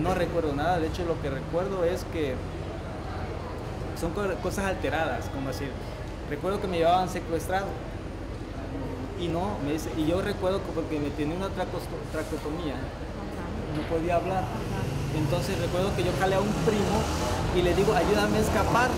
no recuerdo nada. De hecho, lo que recuerdo es que son cosas alteradas, como decir, recuerdo que me llevaban secuestrado y no, me dice, y yo recuerdo que porque me tenía una tracotomía, no podía hablar. Entonces recuerdo que yo jalé a un primo y le digo, ayúdame a escapar.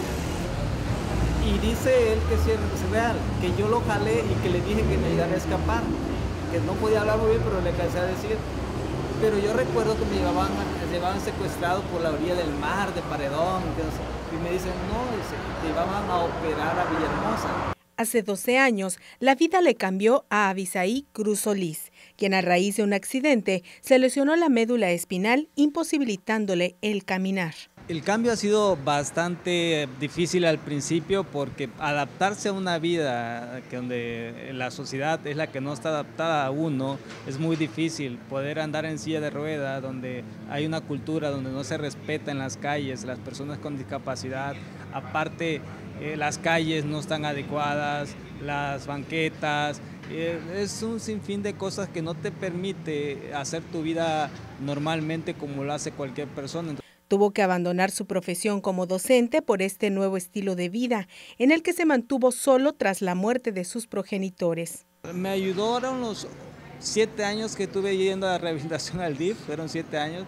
Y dice él que sí es real, que yo lo jalé y que le dije que me ayudara a escapar, que no podía hablar muy bien, pero le alcancé a decir. Pero yo recuerdo que me llevaban secuestrado por la orilla del mar, de Paredón, y me dicen, no, te llevaban a operar a Villahermosa. Hace 12 años, la vida le cambió a Abisaí Cruz Solís, quien a raíz de un accidente se lesionó la médula espinal, imposibilitándole el caminar. El cambio ha sido bastante difícil al principio porque adaptarse a una vida donde la sociedad es la que no está adaptada a uno es muy difícil. Poder andar en silla de ruedas, donde hay una cultura donde no se respeta en las calles las personas con discapacidad, aparte las calles no están adecuadas, las banquetas, es un sinfín de cosas que no te permite hacer tu vida normalmente como lo hace cualquier persona. Tuvo que abandonar su profesión como docente por este nuevo estilo de vida, en el que se mantuvo solo tras la muerte de sus progenitores. Me ayudaron los 7 años que estuve yendo a rehabilitación al DIF, fueron 7 años,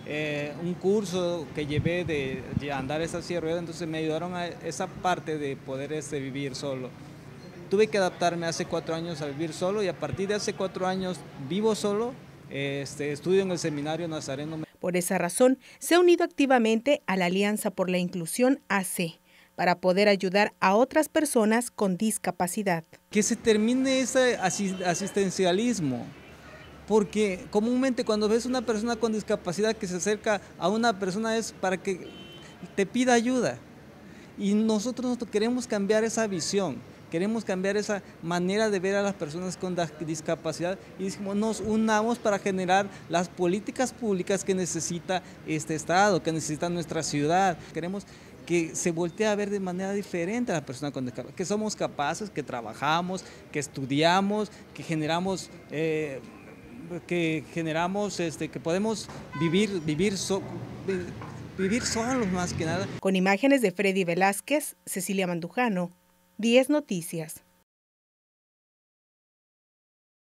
un curso que llevé de andar esa silla de ruedas, entonces me ayudaron a esa parte de poder vivir solo. Tuve que adaptarme hace 4 años a vivir solo y a partir de hace 4 años vivo solo, estudio en el Seminario Nazareno. Por esa razón, se ha unido activamente a la Alianza por la Inclusión AC, para poder ayudar a otras personas con discapacidad. Que se termine ese asistencialismo, porque comúnmente cuando ves una persona con discapacidad que se acerca a una persona es para que te pida ayuda. Y nosotros queremos cambiar esa visión, queremos cambiar esa manera de ver a las personas con discapacidad y decimos, nos unamos para generar las políticas públicas que necesita este Estado, que necesita nuestra ciudad. Queremos que se voltee a ver de manera diferente a la persona con discapacidad, que somos capaces, que trabajamos, que estudiamos, que generamos, que podemos vivir solos más que nada. Con imágenes de Freddy Velázquez, Cecilia Mandujano, 10 Noticias.